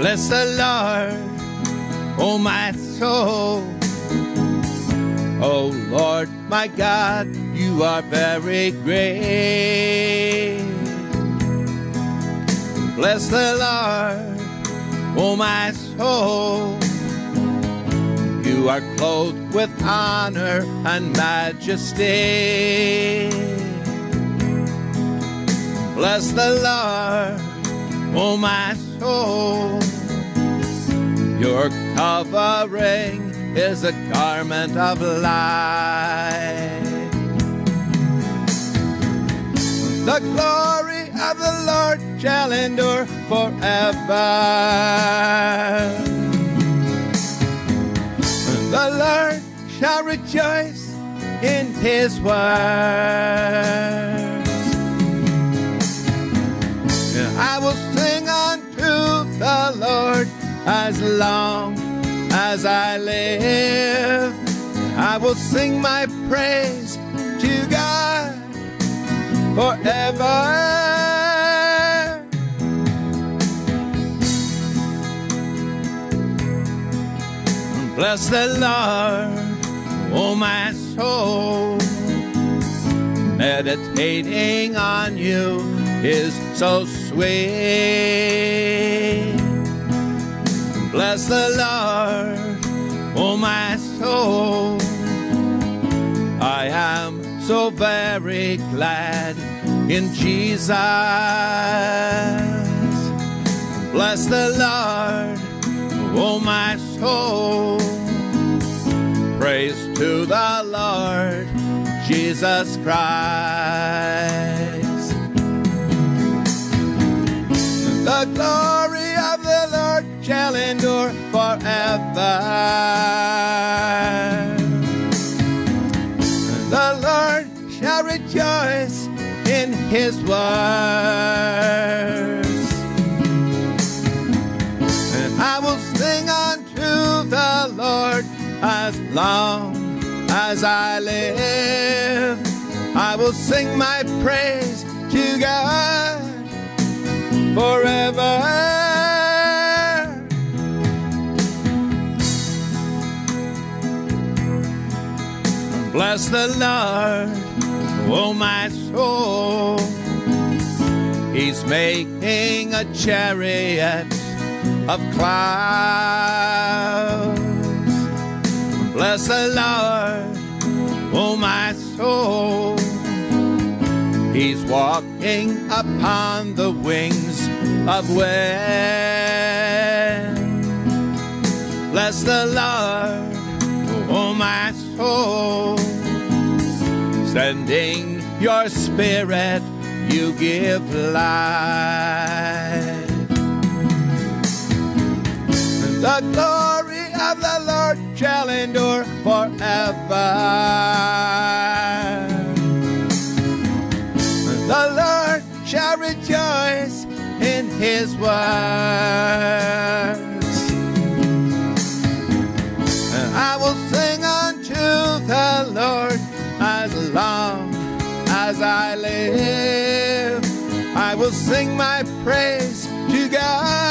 Bless the Lord, oh my soul. Oh Lord, my God, you are very great. Bless the Lord, oh my soul. You are clothed with honor and majesty. Bless the Lord, oh my soul. Your covering is a garment of light. The glory of the Lord shall endure forever. The Lord shall rejoice in his word. I will sing unto the Lord as long as I live. I will sing my praise to God forever. Bless the Lord, oh my soul. Meditating on you is so sweet. Bless the Lord, oh my soul. I am so very glad in Jesus. Bless the Lord, oh my soul. Praise to the Lord Jesus Christ. The glory of the Lord shall endure forever. The Lord shall rejoice in his words. And I will sing unto the Lord as long as I live. I will sing my praise to God forever. Bless the Lord, oh my soul. He's making a chariot of clouds. Bless the Lord, oh my soul. He's walking upon the wings of wind. Bless the Lord, oh my soul. Sending your spirit, you give life. The glory of the Lord shall endure forever. The Lord shall rejoice in his words. And I will sing unto the Lord as long as I live. I will sing my praise to God